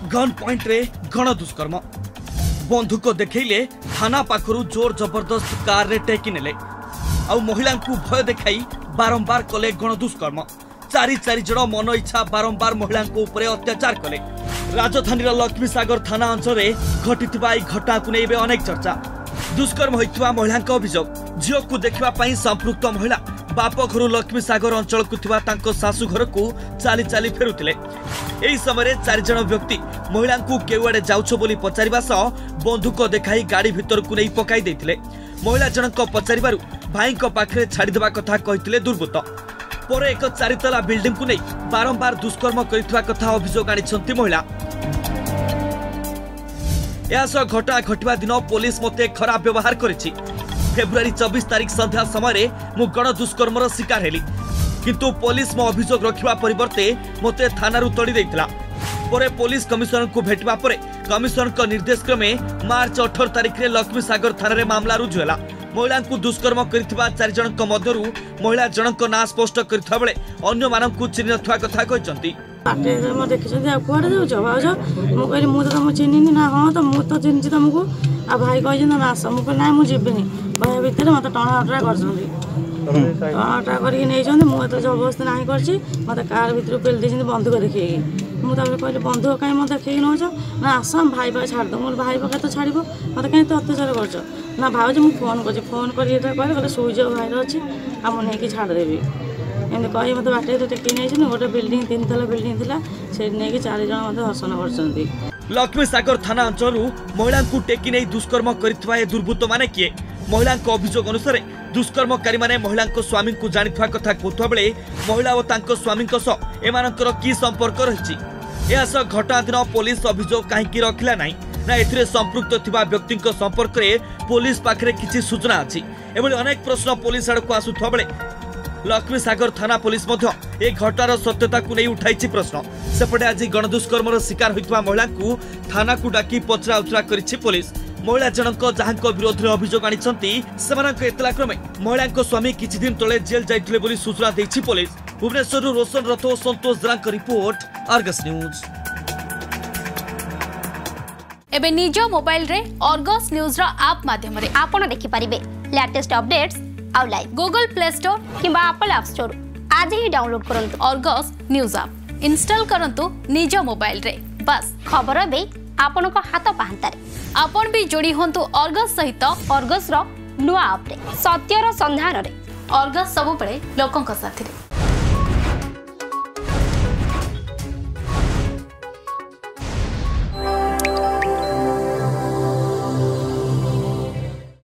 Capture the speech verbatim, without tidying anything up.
Gun point रे गण दुष्कर्म बंधुक देखैले थाना पाखरु जोर जबरदस्त कार रे टेकी नेले आ महिला को भय देखाई बारंबार कले गण दुष्कर्म चारि चारि जण मन इच्छा बारंबार महिला उपरे अत्याचार कले। राजधानी लक्ष्मी सागर थाना अंचल घटिथिबा ई घटना को नेबे अनेक चर्चा। दुष्कर्म होइतबा महिला अभियोग झियो को देखिबा पई संपृक्त महिला बाप घर लक्ष्मी सागर अंचल को थिबा तांको सासु घर को चाली चाली फेरुतिले। एही समय चारि जण व्यक्ति महिला को केउआडे जाउछो बोली पचारिबा सह बंधुक देखाई गाड़ी भितर को नै पकाई दैथिले। महिला जनक पचारिबारु भाईक पाखरे छाड़ी देबा कथा कहिथिले दुर्बृत्त। पर एक चारितला बिल्डिंग को नै बारंबार दुष्कर्म करिथिबा कथा अभियोग आनिछंती महिला। यास घटना घटवा दिन पुलिस मते खराब व्यवहार करिछि। फेब्रुआरी चौबीस तारीख संध्या समय मु गण दुष्कर्मर शिकार हेली किंतु पुलिस मो अभियोग रखिबा परिवर्ते मते थानारु तोड़ी दैथिला। परे पुलिस कमिश्नर को भेटबा परे कमिश्नर को निर्देश क्रमे मार्च अठारह तारीख रे लक्ष्मी सागर थाना रे मामला रुजु होला। महिला को दुष्कर्म करिथिबा चारि जनक मध्यरु महिला जनक ना स्पष्ट करिथा बेले अन्य मानकु चिन्ह नथवा कथा कहचंती। पाटे म देखिसथि आ कुआडे जाउछ भाउज मु कहली मु त तुम चिन्हिनी ना हां त मु त चिन्हिछि तुमको आ भाई कहै न ना आस मु कहली ना मु जिबिनी भाई भितर मत टणा हटरा करछन्ती टणा हटरा करी नै जंदे मु त जबरदस्ती नाही करछि मत कार भितर पेल दिछन्ती बंधुक देखि मु त कहली बंधुक काई मत देखि नछ ना आस भाई भाई छाड़ दो मु भाई पका त छाड़िबो मत काई त अत्याचार करछ ना भाउज मु फोन करछि फोन करी एटा कहले कहले सुइज भाई र अछि आ मु नै कि छाड़ देबी एमती कही मत बाटे टेकी नहीं गोटे बिल्डिंग तीन तला बिल्डिंग थिला से नहीं चार जन मत हसन कर। लक्ष्मी सागर थाना अंचल महिला को टेकी नहीं दुष्कर्म करिथवा ए दुर्बृत्त माने किए। महिला अभियोग अनुसार दुष्कर्मकारी माने महिला स्वामी को जानिथवा कथा कहथवा बेले महिला और तांको स्वामी सह एमानकर की संपर्क रहिछि। एहा सह घटना दिन पुलिस अभियोग काहेकि रखिला नाही ना एथिरे संपृक्त थिबा व्यक्ति संपर्क रे पुलिस पाखरे किछि सूचना अछि। एभली अनेक प्रश्न पुलिस आड़ को आसुथवा बेले लक्ष्मी सागर थाना पुलिस मध्य ए घटनार सत्यता को नहीं उठाई प्रश्न। सेपटे आज गण दुष्कर्मर शिकार होइतबा महिला को थाना को डाकी पचरा उचरा करिछि पुलिस। महिला जनक जहां विरोध में अभियोग आनिछंती सेमानक एतला क्रमे महिला स्वामी किछि दिन तले जेल जाइथिले बोली सूचना दैछि पुलिस। भुवनेश्वर रोशन रथ और संतोष जरांक रिपोर्ट आर्गस न्यूज। एबे निज मोबाइल रे आर्गस न्यूज रा ऐप माध्यम रे आपण देखि परिबे लेटेस्ट अपडेट्स आउ लाइव गूगल प्ले स्टोर किंबा एप्पल ऐप स्टोर आज ही डाउनलोड करंतु आर्गस न्यूज ऐप इंस्टॉल करंतु निज मोबाइल रे बस खबर बे आपण को हाथ पाहंतारे आपण भी जोड़ी होंतु आर्गस सहित आर्गस रो नुआ ऐप रे सत्यर संधान रे आर्गस सब बळे लोकंक साथी रे।